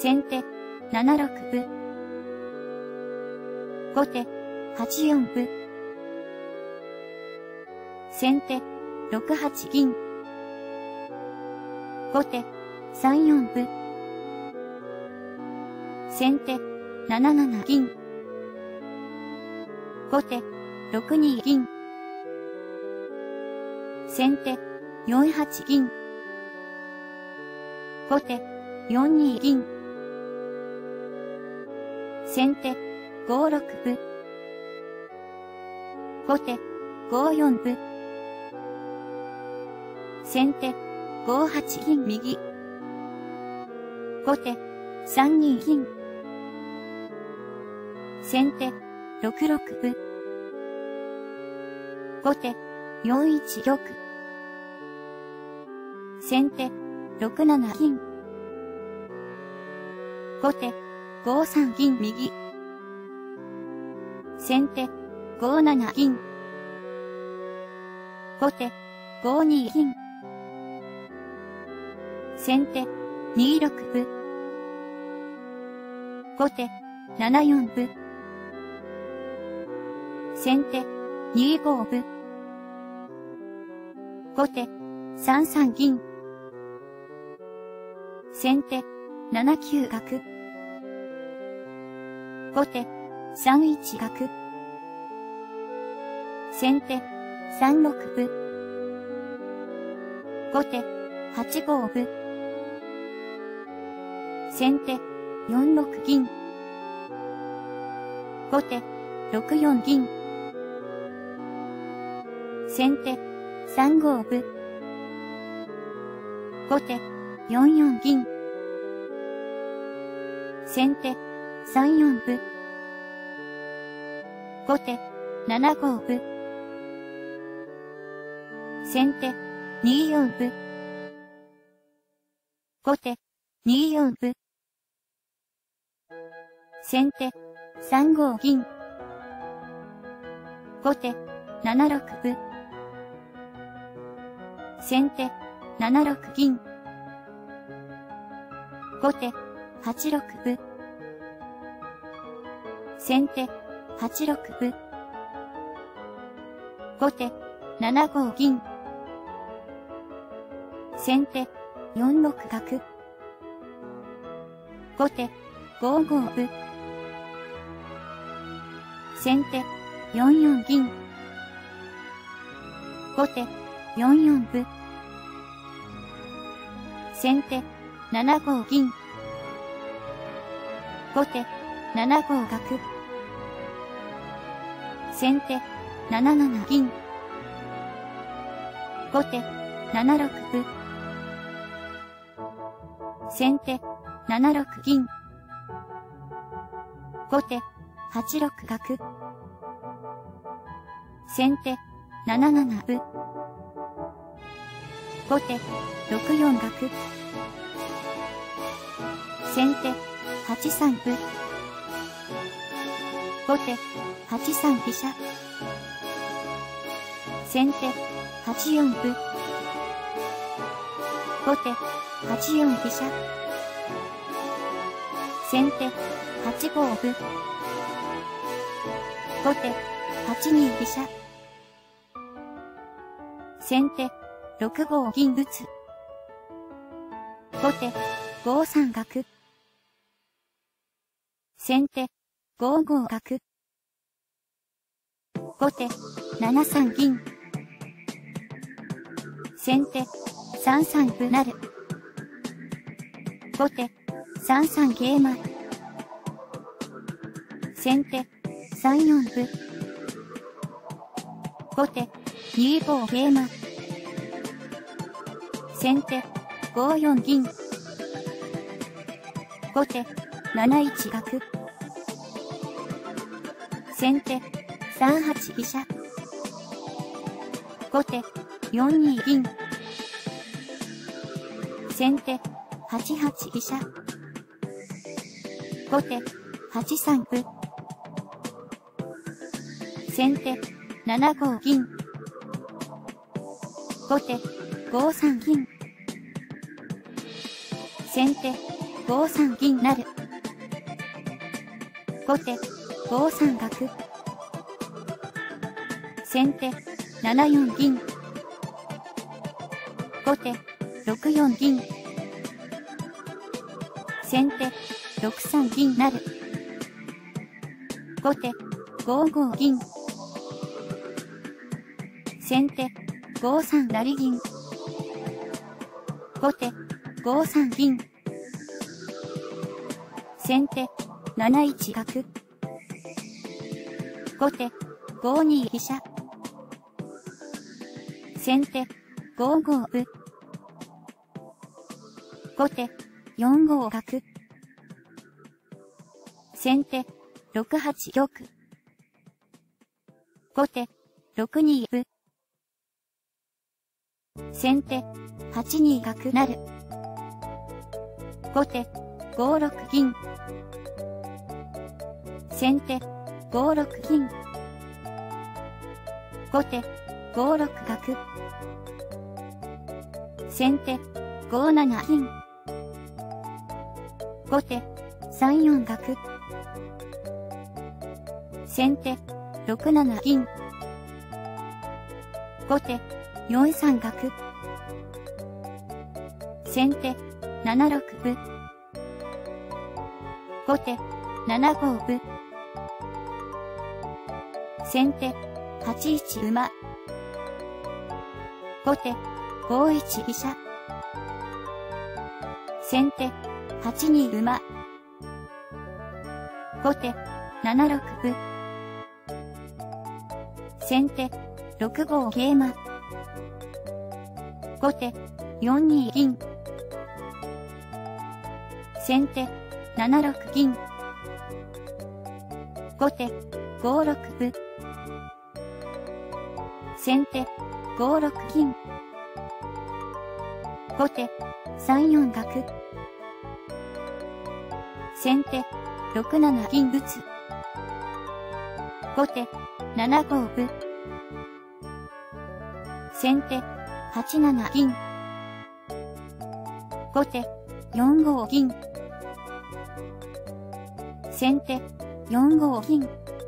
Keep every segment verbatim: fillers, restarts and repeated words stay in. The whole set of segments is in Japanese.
先手ななろくぶ。後手はちよんぶ。先手ろくはち銀。後手さんよんぶ。先手なななな銀。後手ろくに銀。先手よんはち銀。後手よんに銀。先手ごろくぶ。後手ごよんぶ。先手ごはち銀右。後手さんに銀。先手ろくろくぶ。後手よんいち玉。先手ろくなな銀。後手ごさん銀右。先手ごなな銀。後手ごに銀。先手にろくぶ。後手ななよんぶ。先手にごぶ。後手さんさん銀。先手ななきゅう角。後手さんいち角。先手さんろくぶ。後手はちごぶ。先手よんろく銀。後手ろくよん銀。先手さんごぶ。後手よんよん銀。先手さんよんぶ。後手ななごぶ。先手によんぶ。後手によんぶ。先手さんご銀。後手ななろくぶ。先手ななろく銀。後手はちろくぶ。先手はちろくぶ。後手ななご銀。先手よんろく角。後手ごごぶ。先手よんよん銀。後手よんよんぶ。先手ななご銀。後手ななご角。先手なななな銀。後手ななろくぶ。先手ななろく銀。後手はちろく角。先手ななななぶ。後手ろくよん角。先手はちさんぶ。後手はちさん飛車。先手はちよんぶ。後手はちよん飛車。先手はちごぶ。後手はちに飛車。先手ろくご銀打つ。後手ごさん角。先手ごご角。後手ななさん銀。先手さんさん歩成。後手さんさん桂馬。先手さんよん歩。後手にご桂馬。先手ごよん銀。後手なないち角。先手さんはち飛車。後手よんに銀。先手はちはち飛車。後手はちさん歩。先手ななご銀。後手ごさん銀。先手ごさん銀成。後手ごさん角。先手ななよん銀。後手ろくよん銀。先手ろくさん銀成。後手ごご銀。先手ごさん成銀。後手ごさん銀。先手なないち角。後手ごに飛車。先手ごご歩。後手よんご角。先手ろくはち玉。後手ろくに歩。先手はちに角成。後手ごろく銀。先手ごろく銀。後手ごろく角。先手ごなな銀。後手さんよん角。先手ろくなな銀。後手よんさん角。先手ななろく歩。後手ななご歩。先手はちいち馬。後手ごいち飛車。先手はちに馬。後手ななろく歩。先手ろくご桂馬。後手よんに銀。先手ななろく銀。後手ごろく歩。先手ごろく銀。後手さんよん角。先手ろくなな銀打。後手ななご歩。先手はちなな銀。後手よんご銀。先手よんご銀。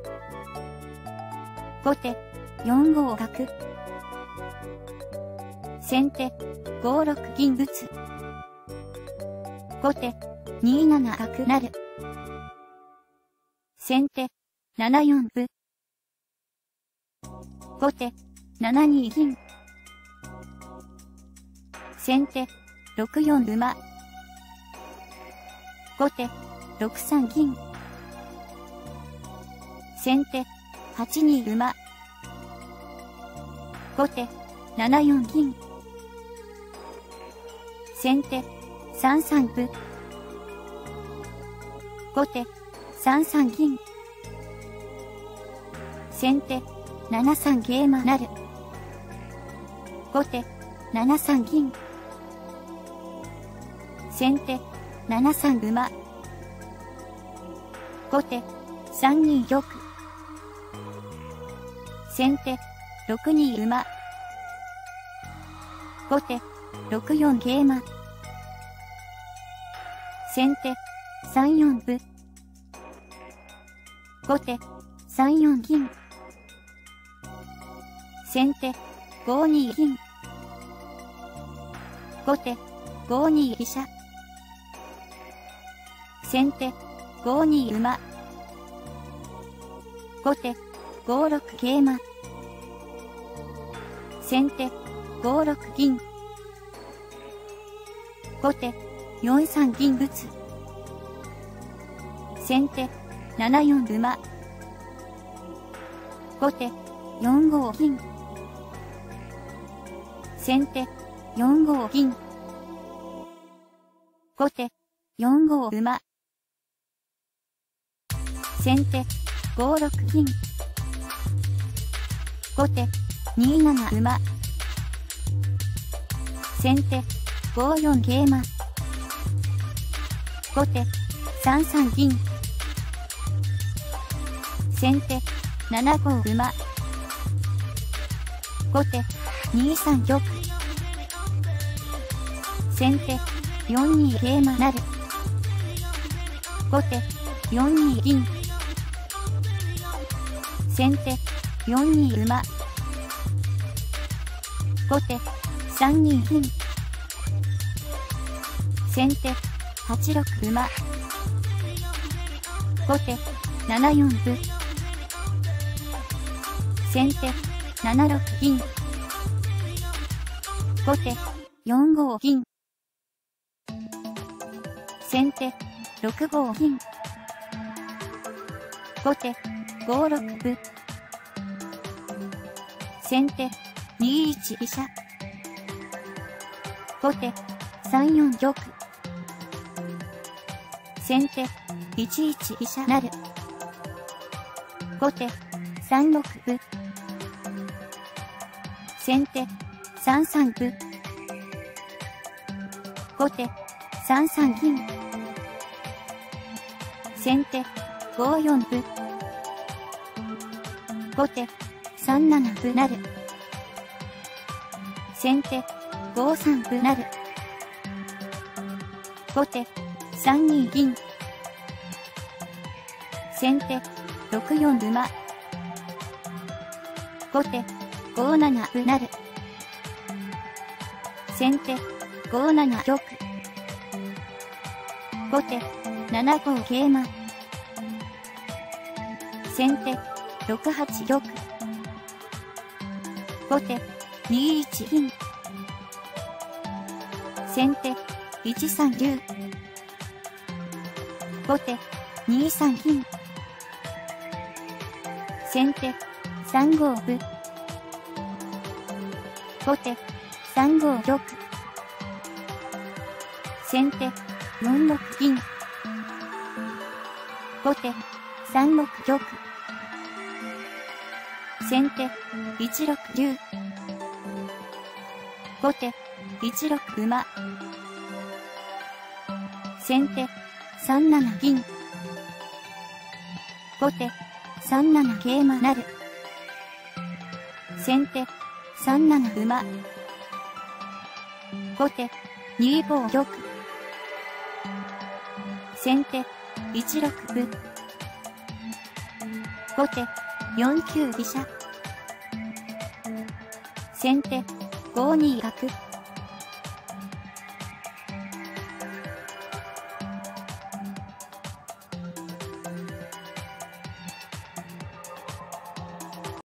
後手よんご角。先手ごろく銀打。後手になな角成。先手ななよん歩。後手ななに銀。先手ろくよん馬。後手ろくさん銀。先手はちに馬。後手ななよん銀。先手さんさん歩。後手さんさん銀。先手ななさん桂馬成。後手ななさん銀。先手ななさん馬。後手さんに玉。先手ろくに馬。後手ろくよん桂馬。先手さんよん歩。後手さんよん銀。先手ごに銀。後手ごに飛車。先手ごに馬。後手ごろく桂馬。先手ごろく銀。後手よんさん銀打。先手ななよん馬。後手よんご銀。先手よんご銀。後手よんご馬。先手ごろく銀。後手になな馬。先手ごよん桂馬。後手さんさん銀。先手ななご馬。後手にさん玉。先手よんに桂馬成。 後手よんに銀。先手よんに馬。後手さんに銀。先手はちろく馬。後手ななよん歩。先手ななろく銀。後手よんご銀。先手ろくご銀。後手ごろく歩。先手にいち飛車。後手さんよん玉。先手いちいち飛車成。後手さんろく歩。先手さんさん歩。後手さんさん銀。先手ごよん歩。後手さんなな歩成。先手ごさん歩成。後手さんに銀。先手ろくよん馬。後手ごなな歩成。先手ごなな玉。後手ななご桂馬。先手ろくはち玉。後手にいち銀。先手いちさん竜。後手にさん銀。先手さんご歩。後手さんご玉。先手よんろく銀。後手さんろく玉。先手いちろく竜。後手いちろく馬。先手さんなな銀。後手さんなな桂馬成。先手さんなな馬。後手にご玉。先手いちろく歩。後手よんきゅう飛車。先手ごに角。